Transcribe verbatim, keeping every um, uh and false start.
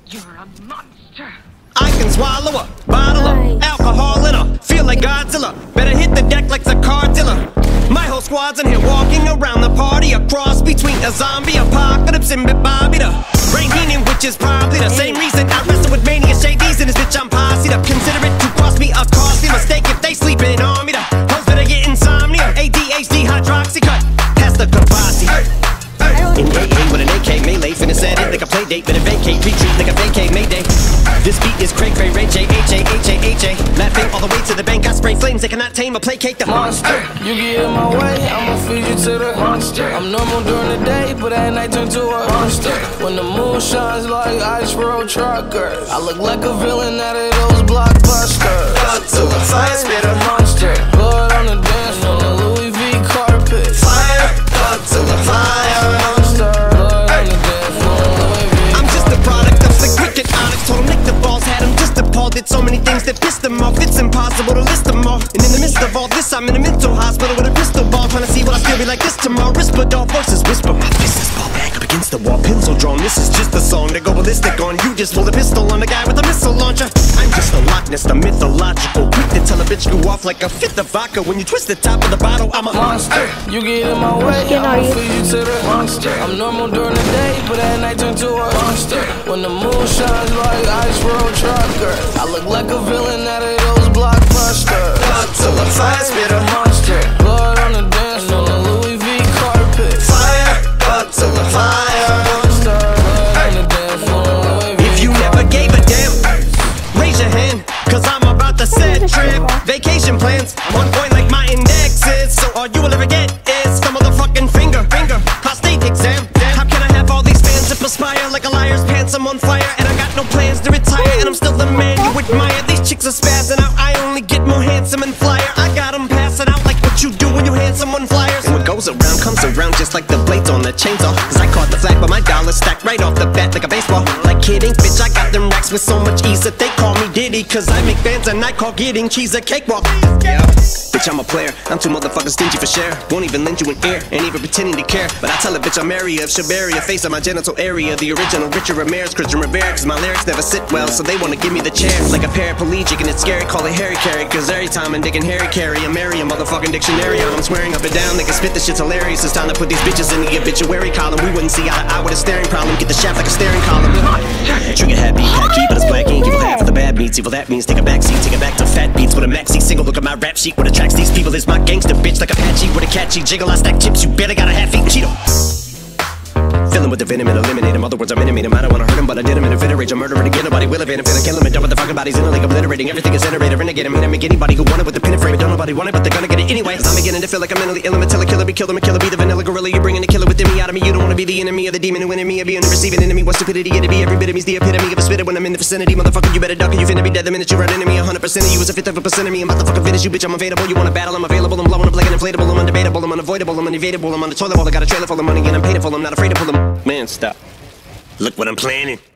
You're a monster. I can swallow a bottle of alcohol in her. Feel like Godzilla. Better hit the deck like the car dealer. My whole squad's in here walking around the party. A cross between a zombie apocalypse and Bobby the Brain Heenan, which is probably the same reason I wrestle with mania shadies in this bitch. I'm posse up. Consider it to cost me a costly mistake if they sleeping on me. The hoes better get insomnia. A D H D hydroxy cut past the Kabasi. In A A with an A K melee, finna set it like a play date, better vacate, retreat like a vacate mayday. This beat is cray cray, Ray J, H A, H A, H A. Laughing all the way to the bank, I spray flames, they cannot tame or placate the monster. You get in my way, I'ma feed you to the monster. I'm normal during the day, but at night turn to a monster. When the moon shines like ice road truckers, I look like a villain out of those blockbusters. Up to the fire spitter monster. Blood on the dance floor, the Louis V carpet. Fire, up to the fire monster. Blood on the dance floor, Louis V. I'm just a product of the cricket onyx. Told him lick the balls, had him just appalled. Did so many things that pissed him off, it's impossible to list them all. And in the midst of all this, I'm in a mental hospital with a crystal ball, trying to see what I still be like this tomorrow. Risperdal voices whisper, my fist is ball back up against the wall, pencil drawn. This is just a song to go ballistic on. You just pull a pistol on the guy with a missile launcher. I'm just a Loch Ness, the mythological, quick to tell a bitch go off like a fifth of vodka. When you twist the top of the bottle, I'm a monster. You get in my way, I'ma feed you to the monster. I'm normal during the day, but at night turn to a monster. When the moon shines like ice road truckers, I look like a villain out of those blockbusters. Up to the fire spitter monster. Blood on the dance floor, the Louis V carpet. Fire, up to the fire monster. Blood on the dance floor, Louis V. If you never gave a damn, raise your hand, cause I'm about to set trip. Vacation plans, on point like my index is. So all you will ever get is the motherfucking finger, finger, prostate exam. How can I have all these fans that perspire like a liar's pants? I'm on fire and I got no plans to retire, and I'm still the man you admire. These chicks are spazzing out, I only get more handsome and flyer. I got them passing out like what you do when you hand someone flyers. And what goes around comes around just like the blades on the chainsaw. Cause I caught the flag but my dollar stacked right off the bat like a baseball. Like kidding, bitch, I got them racks with so much ease that they call me Diddy. Cause I make bands and I call getting cheese a cakewalk. Yeah, bitch, I'm a player, I'm too motherfucking stingy for share. Won't even lend you an ear, ain't even pretending to care. But I tell a bitch I'm area of Shabaria, face on my genital area. The original Richard Ramirez, Christian Rivera. Cause my lyrics never sit well, so they wanna give me the chair. Like a paraplegic and it's scary, call it Harry Carry. Cause every time I'm digging Harry Carry, I'm Mary, a motherfucking dictionary. I'm swearing up and down, they can spit, this shit's hilarious. It's time to put these bitches in the obituary column. We wouldn't see eye to eye with a staring problem. Get the shaft like a staring column. Trigger happy, hacky, but it's black ink. Evil half of the bad meats, evil that means take a backseat. Take it back to fat beats with a maxi single. Look at my rap sheet, what attracts these people is my gangster bitch. Like Apache with a catchy jiggle, I stack chips, you better got a half-eaten Cheeto. Fill him with the venom and eliminate him. Other words, I'm intimate him. I don't wanna hurt him, but I did him in a fit of rage. I'm murdering again, nobody will evade him. Finna kill him and dump the fucking bodies in a lake, obliterating everything is generated. Renegade him, hit him, make anybody who want it with the pin and frame it. Don't nobody want it, but they're gonna get it anyway. I'm beginning to feel like I'm mentally ill. I'm a killer, be killed, I'm a killer, be the vanilla gorilla. You're bringing the killer within me out of me. You don't wanna be the enemy of the demon who in me. Or being the receiving enemy. What stupidity it'd be. Every bit of me's the epitome of a spitter when I'm in the vicinity. Motherfucker, you better duck or you finna be dead the minute you run into me. A hundred percent of you is a fifth of a percent of me. I'm about to fucking finish you, bitch. I'm available. You wanna battle? I'm available. I'm blowing up like an inflatable. I'm undebatable. I'm unavoidable. I'm unevadable. I'm on the toilet bowl. I got a trailer full of money and I'm paid full. I'm not afraid to pull them. Man, stop. Look what I'm planning.